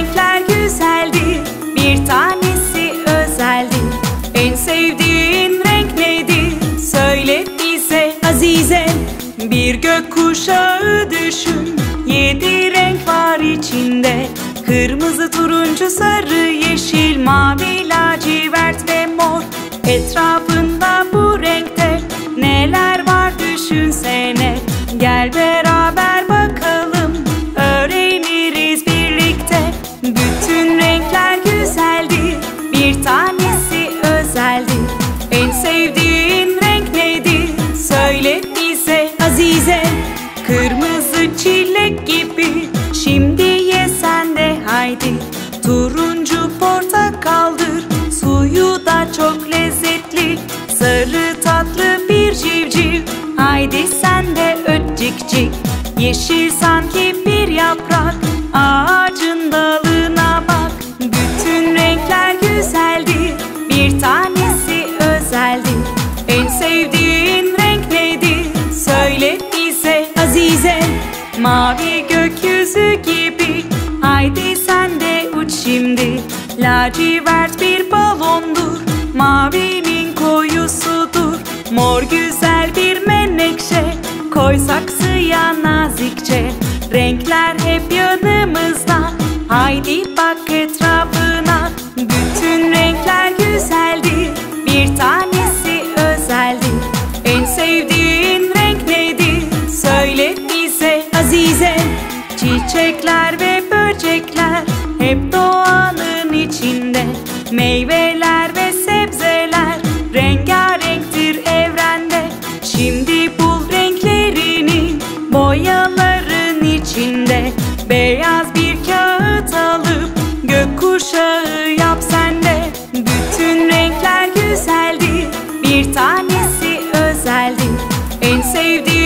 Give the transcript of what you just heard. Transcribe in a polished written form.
renkler güzeldir, bir tanesi özeldir. En sevdiğin renk nedir? Söyle bize Azize. Bir gökkuşağı düşün, 7 renk var içinde. Kırmızı, turuncu, sarı, yeşil, mavi, lacivert ve mor. Etrafında bu renkte neler var düşünsene. Gel beraber bakalım, öğreniriz birlikte. Bütün renkler güzeldir, bir tanesi özeldir. En sevdiğin renk nedir? Söyle bize Azize. Kırmızı çilek gibi, şimdi ye sen de haydi. Turuncu portakaldır, suyu da çok lezzetli. Sarı tatlı bir civciv, haydi sen de öt cik cik. Yeşil sanki bir yaprak, ağacın dalına bak. Bütün renkler güzeldir, bir tanesi özeldir. En sevdiğin renk nedir? Söyle bize Azize. Mavi gökyüzü gibi, haydi sen de uç şimdi. Lacivert bir balondur, mavinin koyusudur. Mor güzel bir menekşe, koy saksıya nazikçe. Renkler hep yanımızda, haydi bak etrafına. Bütün renkler güzeldir, bir tanesi özeldir. En sevdiğin renk nedir? Söyle bize Azize. Çiçekler ve böcekler hep doğanın içinde. Meyveler ve sebzeler rengarenktir evrende. Şimdi bul renklerini boyaların içinde. Beyaz bir kağıt alıp gökkuşağı yap sen de. Bütün renkler güzeldir, bir tanesi özeldir. En sevdiğin